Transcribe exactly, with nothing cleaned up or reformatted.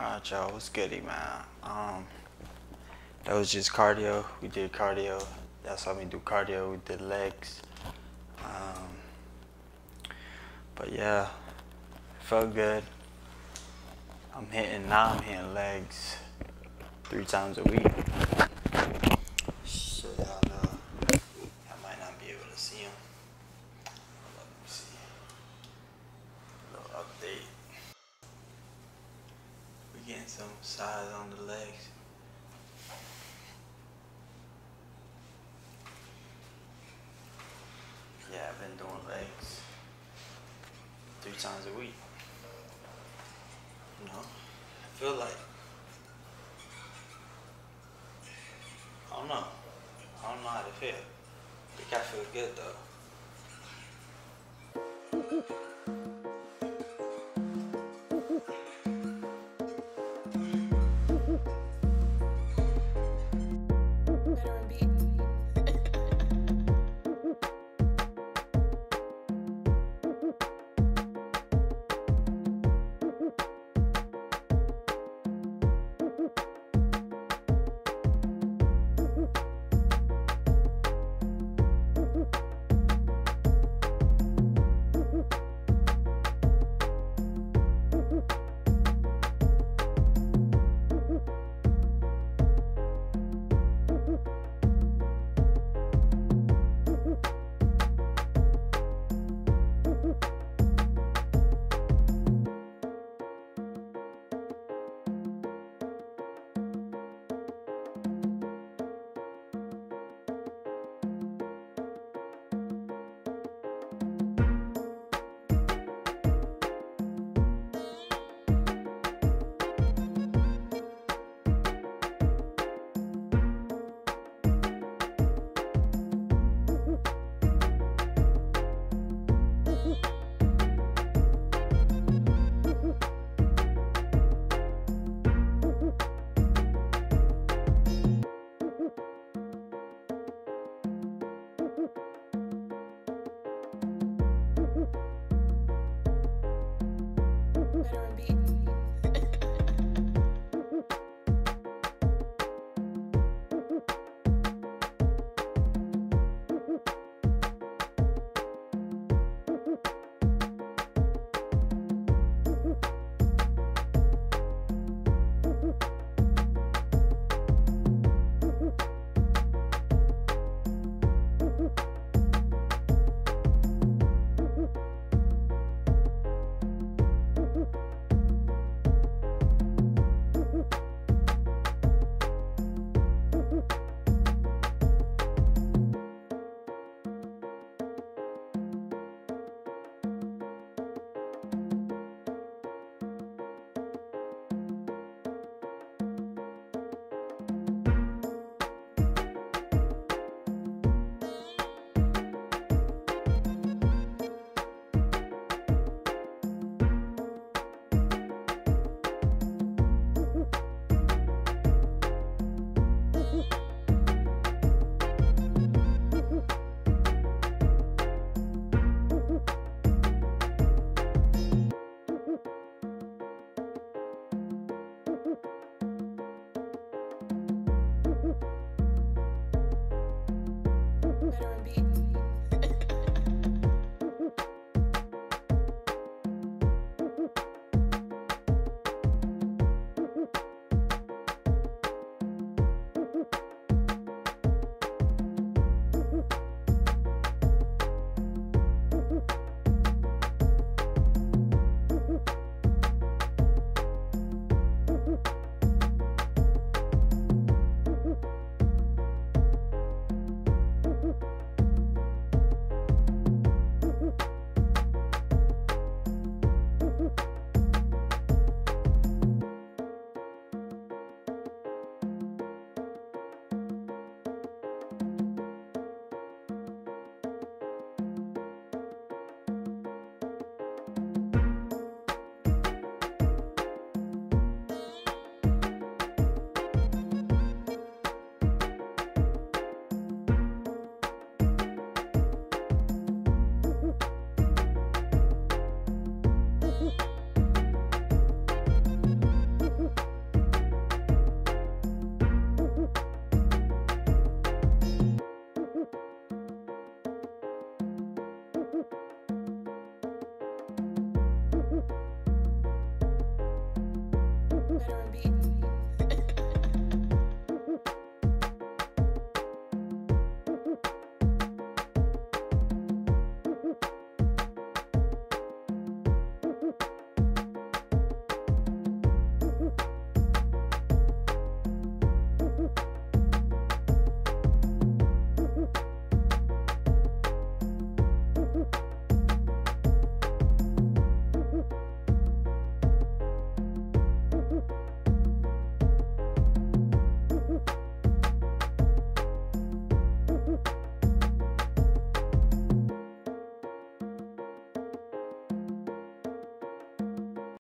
Alright, y'all, what's goody, man? Um, that was just cardio. We did cardio. Y'all saw me do cardio. We did legs. Um, but yeah, it felt good. I'm hitting now. I'm hitting legs three times a week. So y'all know I might not be able to see them. Let me see. A little update. We getting some size on the legs. Yeah, I've been doing legs three times a week. You know, I feel like, I don't know. I don't know how to feel. I think I feel good though.